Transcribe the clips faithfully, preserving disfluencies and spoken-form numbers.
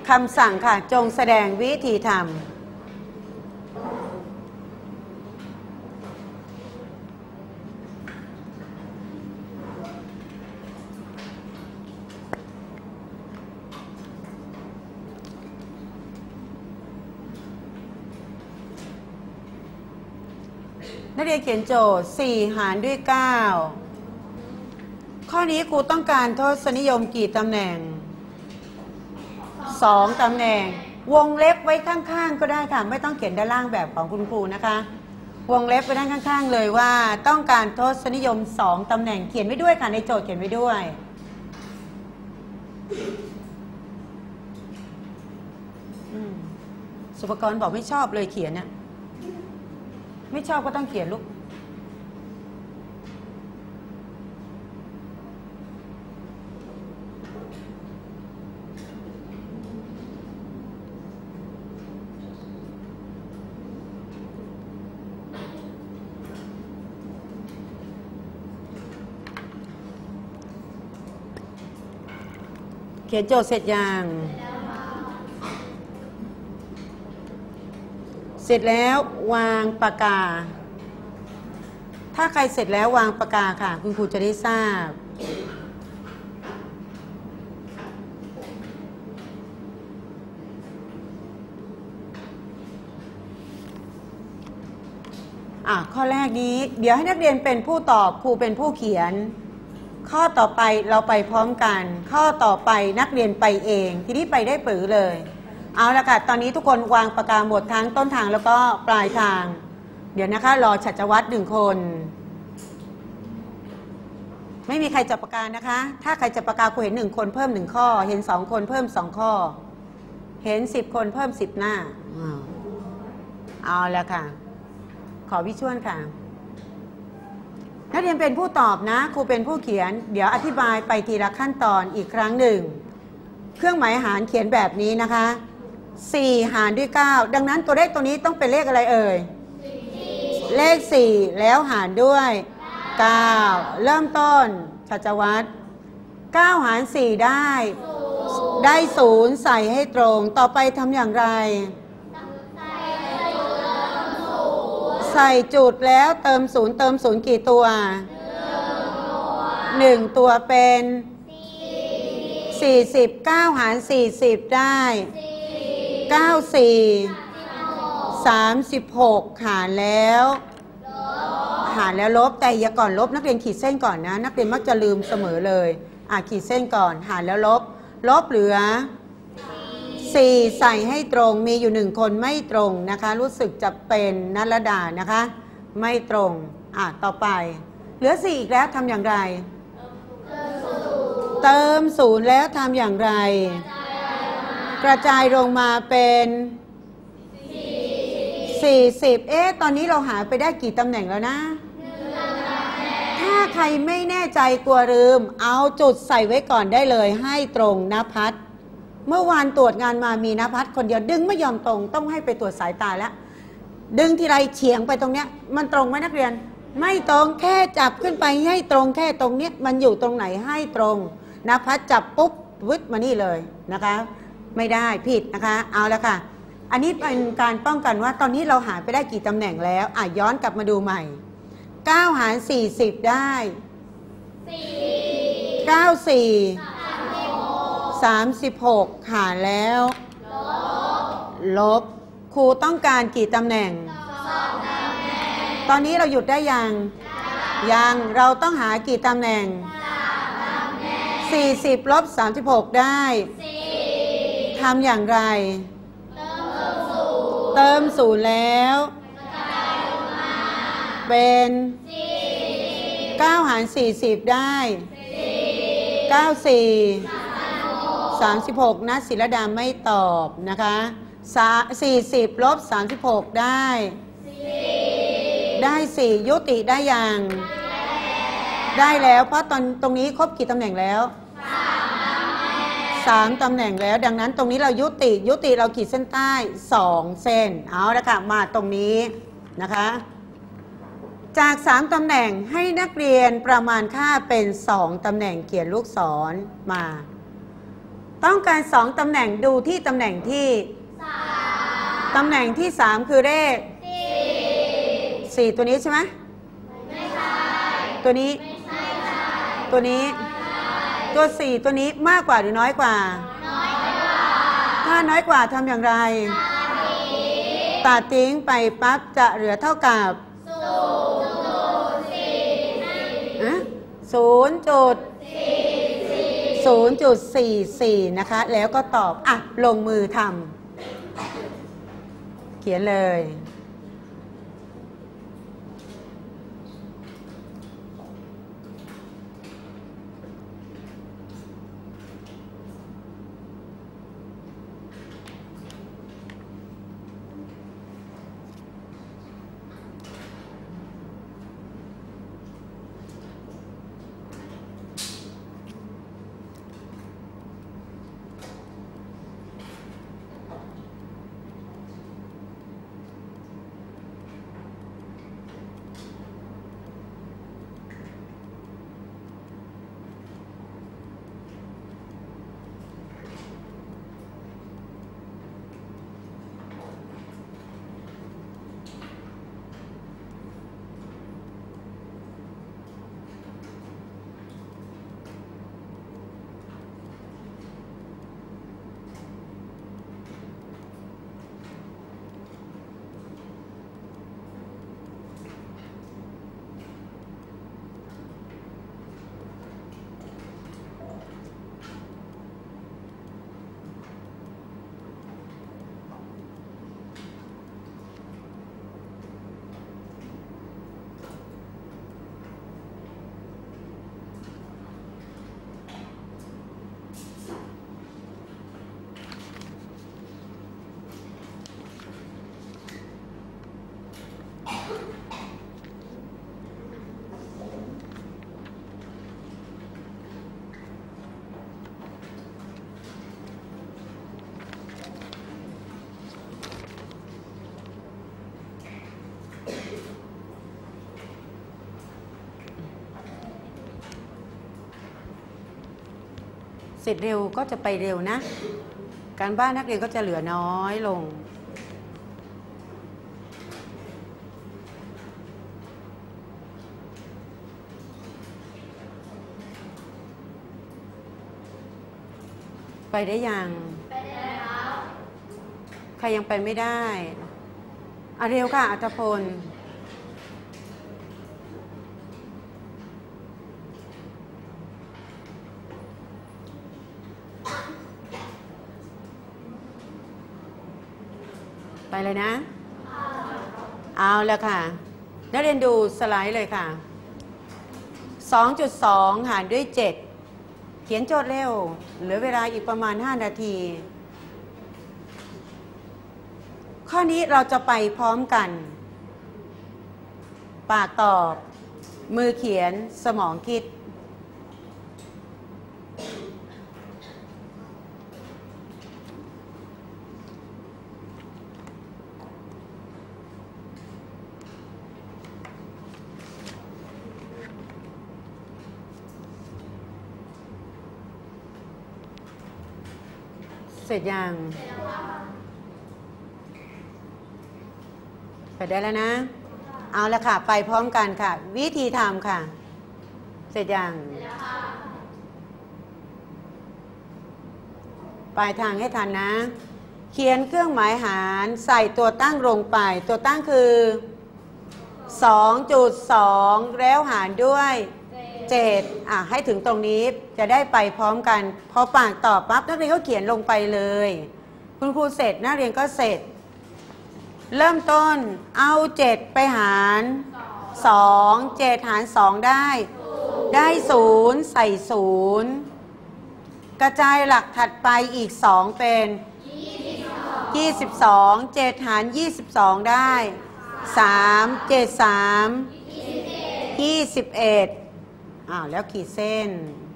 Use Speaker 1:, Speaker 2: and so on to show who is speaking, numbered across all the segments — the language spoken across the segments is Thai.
Speaker 1: คำสั่งค่ะจงแสดงวิธีทำนักเรียนเขียนโจทย์สี่หารด้วยเก้าข้อนี้ครูต้องการทศนิยมกี่ตำแหน่งสองตำแหน่งวงเล็บไว้ข้างๆก็ได้ค่ะไม่ต้องเขียนด้านล่างแบบของคุณครูนะคะวงเล็บไว้ด้านข้างๆเลยว่าต้องการทศนิยมสองตำแหน่งเขียนไว้ด้วยค่ะในโจทย์เขียนไว้ด้วยสุภกรบอกไม่ชอบเลยเขียนเนี่ยไม่ชอบก็ต้องเขียนลูกเขียนโจทย์เสร็จยังเสร็จแล้ววางปากกาถ้าใครเสร็จแล้ววางปากกาค่ะคุณครูจะได้ทราบอ่ะข้อแรกนี้เดี๋ยวให้นักเรียนเป็นผู้ตอบครูเป็นผู้เขียนข้อต่อไปเราไปพร้อมกันข้อต่อไปนักเรียนไปเองทีนี้ไปได้ปือเลยเอาละค่ะตอนนี้ทุกคนวางปากกาหมดทั้งต้นทางแล้วก็ปลายทางเดี๋ยวนะคะรอฉัตรวัตรหนึ่งคนไม่มีใครจับปากกานะคะถ้าใครจับปากกาครูเห็นหนึ่งคนเพิ่มหนึ่งข้อเห็นสองคนเพิ่มสองข้อเห็นสิบคนเพิ่มสิบหน้าเอาละค่ะขอวิชวลค่ะนักเรียนเป็นผู้ตอบนะครูเป็นผู้เขียนเดี๋ยวอธิบายไปทีละขั้นตอนอีกครั้งหนึ่งเครื่องหมายหารเขียนแบบนี้นะคะสี่หารด้วยเก้าดังนั้นตัวเลขตัวนี้ต้องเป็นเลขอะไรเอ่ยเลขสี่แล้วหารด้วยเก้าเริ่มต้นฉัตรวัตรเก้าหารสี่ได้ได้ศูนย์ใส่ให้ตรงต่อไปทำอย่างไรใส่จุดแล้วเติมศูนย์เติมศูนย์กี่ตัวหนึ่งตัวเป็นสี่สิบเก้าหารสี่สิบได้เก้าสี่สามสิบหกหารแล้วหารแล้วลบแต่อย่าก่อนลบนักเรียนขีดเส้นก่อนนะนักเรียนมักจะลืมเสมอเลยอ่ะขีดเส้นก่อนหารแล้วลบลบเหลือสี่ใส่ให้ตรงมีอยู่หนึ่งคนไม่ตรงนะคะรู้สึกจะเป็นนัลดานะคะไม่ตรงอ่ะต่อไปเหลือสี่อีกแล้วทำอย่างไรเติมศูนย์แล้วทำอย่างไรกระจายลงมาเป็นสี่สิบเอ๊ะตอนนี้เราหาไปได้กี่ตำแหน่งแล้วนะถ้าใครไม่แน่ใจกลัวลืมเอาจุดใส่ไว้ก่อนได้เลยให้ตรงนภัสเมื่อวานตรวจงานมามีนภัสคนเดียวดึงไม่ยอมตรงต้องให้ไปตรวจสายตาแล้วดึงทีไรเฉียงไปตรงเนี้ยมันตรงไหมนักเรียนไม่ตรงแค่จับขึ้นไปให้ตรงแค่ตรงเนี้ยมันอยู่ตรงไหนให้ตรงนภัสจับปุ๊บวึดมานี่เลยนะคะไม่ได้ผิดนะคะเอาละค่ะอันนี้เป็นการป้องกันว่าตอนนี้เราหาไปได้กี่ตำแหน่งแล้วอ่ะย้อนกลับมาดูใหม่เก้าหารสี่สิบได้เก้าสี่สามสิบหกหารแล้วลบครูต้องการกี่ตำแหน่งตอนนี้เราหยุดได้ยังยังเราต้องหากี่ตำแหน่งสี่สิบลบสามสิบหกได้ทำอย่างไรเติมศูนย์แล้วเป็นเก้าหารสี่สิบได้เก้าสี่สามสิบหกนะศิลดาไม่ตอบนะคะสี่สิบลบสามสิบหกได้ได้สี่ยุติได้ยังได้แล้วเพราะตอนตรงนี้ครบกี่ตำแหน่งแล้วสามตำแหน่งแล้วดังนั้นตรงนี้เรายุติยุติเราขีดเส้นใต้สองเส้นเอาละค่ะมาตรงนี้นะคะจากสามตำแหน่งให้นักเรียนประมาณค่าเป็นสองตำแหน่งเขียนลูกศรมาต้องการสองตำแหน่งดูที่ตำแหน่งที่ตำแหน่งที่สามคือเลขสี่ตัวนี้ใช่ไหมไม่ใช่ตัวนี้ไม่ใช่ตัวนี้ตัวสี่ตัวนี้มากกว่าหรือน้อยกว่าน้อยกว่าถ้าน้อยกว่าทำอย่างไรตัดทิ้งไปปั๊บจะเหลือเท่ากับศูนย์จุดศูนย์จุดสี่สี่นะคะแล้วก็ตอบอ่ะลงมือทำเขียนเลยเสร็จเร็วก็จะไปเร็วนะการบ้านนักเรียนก็จะเหลือน้อยลงไปได้ยังไปได้แล้วใครยังไปไม่ได้อ่ะเร็วค่ะอัตพลไปเลยนะเอาแล้วค่ะนักเรียนดูสไลด์เลยค่ะ สองจุดสอง หารด้วยเจ็ดเขียนโจทย์เร็วเหลือเวลาอีกประมาณห้านาทีข้อนี้เราจะไปพร้อมกันปากตอบมือเขียนสมองคิดเสร็จยังไปได้แล้วนะเอาละค่ะไปพร้อมกันค่ะวิธีทำค่ะเสร็จยังปลายทางให้ทันนะเขียนเครื่องหมายหารใส่ตัวตั้งลงไปตัวตั้งคือ สองจุดสอง แล้วหารด้วยเจ็ดอ่ะให้ถึงตรงนี้จะได้ไปพร้อมกันพอปากตอบปั๊บนักเรียนก็เขียนลงไปเลยคุณครูเสร็จนักเรียนก็เสร็จเริ่มต้นเอาเจ็ดไปหารสองเจ็ดหารสองได้ได้ศูนย์ใส่ศูนย์กระจายหลักถัดไปอีกสองเป็นยี่สิบสองเจ็ดหารยี่สิบสองได้สามเจ็ดสามยี่สิบเอ็ดอ้าวแล้วขีดเส้น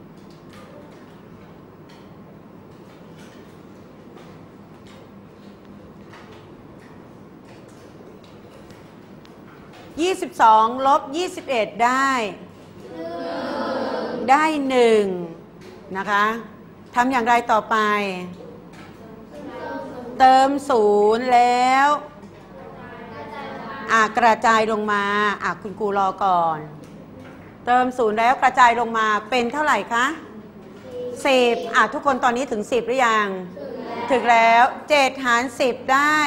Speaker 1: ยี่สิบสองลบยี่สิบเอ็ดได้ได้หนึ่งนะคะทำอย่างไรต่อไปเติมศูนย์แล้วอ่ะกระจายลงมาอ่ะคุณครูรอก่อนเติมศูนย์แล้วกระจายลงมาเป็นเท่าไหร่คะสิบอ่ะทุกคนตอนนี้ถึงสิบหรือยังถึงแล้วเจ็ดหารสิบได้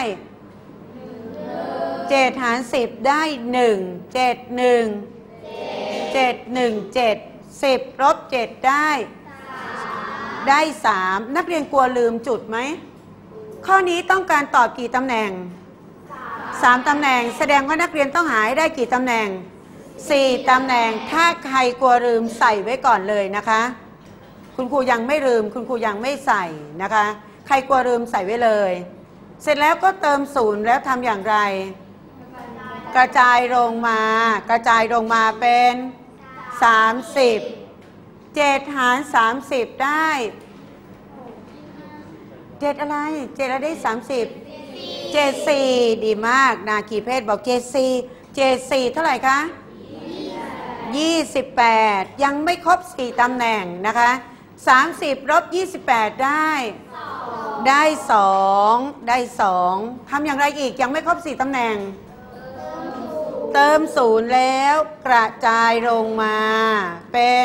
Speaker 1: เจ็ดหารสิบได้หนึ่งเจ็ดหนึ่งเจ็ดหนึ่งเจ็ดสิบลบเจ็ดได้ได้สามนักเรียนกลัวลืมจุดไหมข้อนี้ต้องการตอบกี่ตำแหน่งสามตำแหน่งแสดงว่านักเรียนต้องหาให้ได้กี่ตำแหน่งสี่ตำแหน่งถ้าใครกลัวลืมใส่ไว้ก่อนเลยนะคะคุณครูยังไม่ลืมคุณครูยังไม่ใส่นะคะใครกลัวลืมใส่ไว้เลยเสร็จแล้วก็เติมศูนย์แล้วทำอย่างไรกระจายลงมากระจายลงมาเป็นสามสิบเจ็ดหารสามสิบได้เจ็ดอะไรเจ็ดแล้วได้สามสิบเจ็ดสี่ดีมากนาคีเพศบอกเจ็ดสี่เจ็ดสี่เท่าไหร่คะยี่สิบแปดยังไม่ครบสี่ตำแหน่งนะคะสามสิบลบยี่สิบแปดได้ได้สองได้สองทำอย่างไรอีกยังไม่ครบสี่ตำแหน่งเติมศูนย์แล้วกระจายลงมาเป็น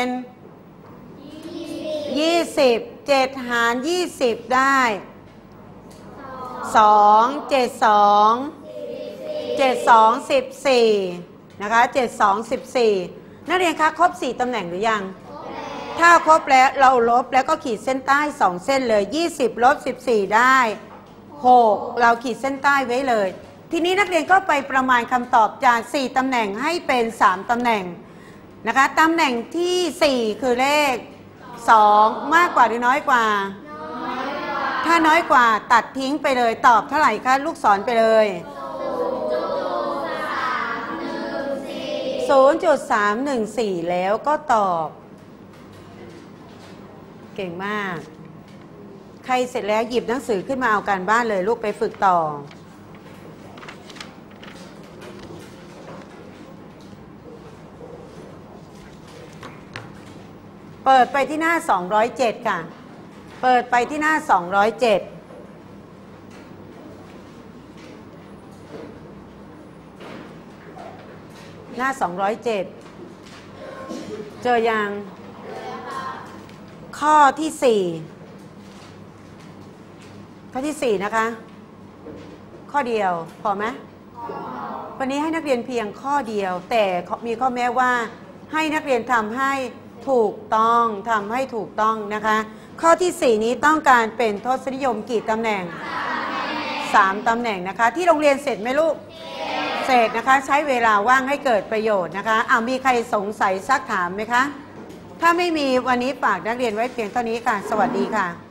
Speaker 1: ยี่สิบเจ็ดหารยี่สิบได้สองเจ็ดสองเจ็ดสองสิบสี่นะคะเจ็ดสองสิบสี่นักเรียนคะครบสี่ตำแหน่งหรือยังถ้าครบแล้วเราลบแล้วก็ขีดเส้นใต้สองเส้นเลยยี่สิบลบสิบสี่ได้หกเราขีดเส้นใต้ไว้เลยทีนี้นักเรียนก็ไปประมาณคำตอบจากสี่ตำแหน่งให้เป็นสามตำแหน่งนะคะตำแหน่งที่สี่คือเลขสองมากกว่าหรือน้อยกว่าถ้าน้อยกว่าตัดทิ้งไปเลยตอบเท่าไหร่คะลูกศรไปเลยศูนย์จุดสามหนึ่งสี่แล้วก็ตอบเก่งมากใครเสร็จแล้วหยิบหนังสือขึ้นมาเอาการบ้านเลยลูกไปฝึกต่อเปิดไปที่หน้าสองร้อยเจ็ดค่ะเปิดไปที่หน้าสองร้อยเจ็ดหน้าสองร้อยเจ็ดเจอยังข้อที่สี่ข้อที่สี่นะคะข้อเดียวพอไหมวันนี้ให้นักเรียนเพียงข้อเดียวแต่มีข้อแม้ว่าให้นักเรียนทำให้ถูกต้องทำให้ถูกต้องนะคะข้อที่สี่นี้ต้องการเป็นทศนิยมกี่ตำแหน่งสามตำแหน่งนะคะที่โรงเรียนเสร็จไหมลูกเสร็จนะคะใช้เวลาว่างให้เกิดประโยชน์นะคะอ้าวมีใครสงสัยซักถามไหมคะถ้าไม่มีวันนี้ฝากนักเรียนไว้เพียงเท่านี้ค่ะสวัสดีค่ะ